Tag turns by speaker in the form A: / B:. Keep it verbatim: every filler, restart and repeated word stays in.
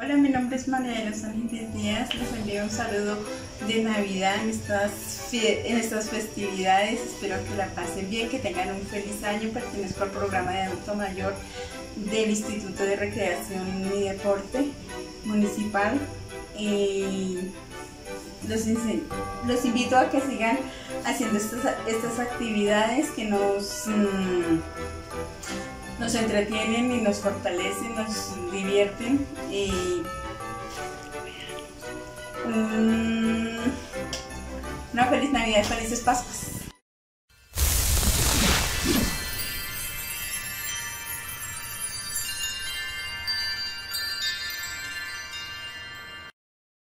A: Hola, mi nombre es María de los Ángeles Díaz. Les envío un saludo de Navidad en estas, en estas festividades. Espero que la pasen bien, que tengan un feliz año. Pertenezco al programa de adulto mayor del Instituto de Recreación y Deporte Municipal. Eh, los, los invito a que sigan haciendo estas, estas actividades que nos... Mmm, nos entretienen y nos fortalecen, nos divierten y um, una feliz Navidad, felices Pascuas.